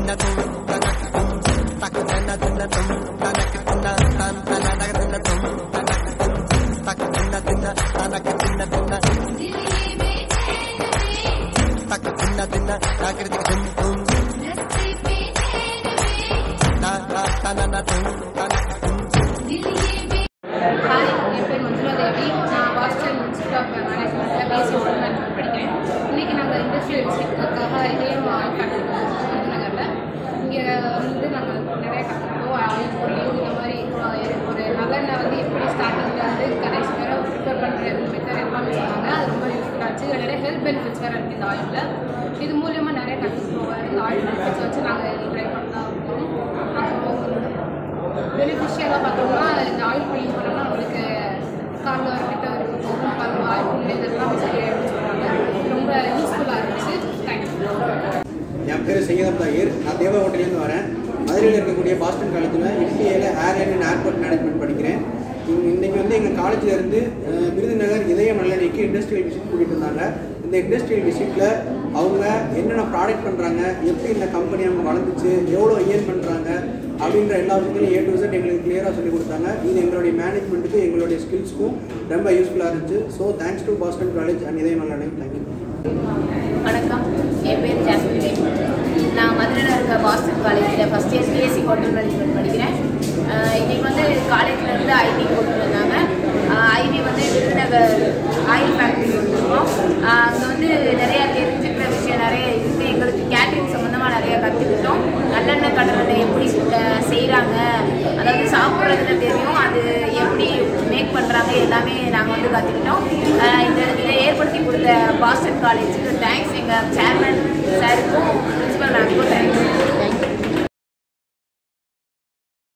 இது மூலமா நிறைய கற்றுக்குவோம். இந்த ஆயில் பெனிஃபிட்ஸ் வச்சு நாங்கள் ட்ரை பண்ணலாம் இருக்கோம். பெனிஃபிஷியலாக பார்த்தோம்னா இந்த ஆயில் க்ளீன் பண்ணோம்னா நம்மளுக்கு காலில் வரக்கிட்ட இருக்கும் பருவம் ஆயில் புல் இதெல்லாம் சரியாயிடுன்னு சொல்கிறாங்க. ரொம்ப யூஸ்ஃபுல்லாக இருந்துச்சு. தேங்க்யூ. என் பேர் சையதம் தாகீர். நான் தேவா ஹோட்டலேருந்து வரேன். மதுரையில் இருக்கக்கூடிய பாஸ்டன் காலேஜில் இந்தியாவில் ஏர்லைன் அண்ட் ஏர்போர்ட் மேனேஜ்மெண்ட் படிக்கிறேன். இன்றைக்கி வந்து எங்கள் காலேஜிலேருந்து விருதுநகர் இதயம் நல்லெண்ணெய்க்கு இண்டஸ்ட்ரியல் விசிட் கூட்டிகிட்டு இருந்தாங்க. இந்த இண்டஸ்ட்ரியல் விசிட்டில் அவங்க என்னென்ன ப்ராடக்ட் பண்ணுறாங்க, எப்படி இந்த கம்பெனி அவங்க வளர்ந்துச்சு, எவ்வளோ இயர்ன் பண்ணுறாங்க அப்படின்ற எல்லா விஷயத்தையும் A to Z எங்களுக்கு கிளியராக சொல்லிக் கொடுத்தாங்க. இது எங்களுடைய மேனேஜ்மெண்ட்டுக்கு எங்களுடைய ஸ்கில்ஸ்க்கும் ரொம்ப யூஸ்ஃபுல்லாக இருந்துச்சு. So thanks to Boston college and Idhayam Nallennai. Thank you. வணக்கம், என் பேர் ஜாஸ்மின். நான் மதுரையில் இருக்க பாஸ்டன் காலேஜில் first year BSc hotel management படிக்கிறேன். இன்றைக்கி வந்து காலேஜ்லேருந்து ஐடி போட்டு வந்தாங்க. ஐடி வந்து விருதுநகர் ஆயில் ஃபேக்ட்ரி வந்துருக்கோம். அங்கே வந்து நிறையா தெரிஞ்சுக்கிற விஷயம் நிறைய இருக்குது. எங்களுக்கு கேட்ரிங் சம்மந்தமாக நிறையா கற்றுக்கிட்டோம். நல்லெண்ணெய் கடலை எப்படி செய்கிறாங்க, அதாவது சாப்பிட்றதுல தெரியும், அது எப்படி மேக் பண்ணுறாங்க எல்லாமே நாங்கள் வந்து கற்றுக்கிட்டோம். இதை ஏற்படுத்தி கொடுத்த பாஸ்டன் காலேஜுக்கு தேங்க்ஸ். எங்கள் சேர்மன் சாருக்கும்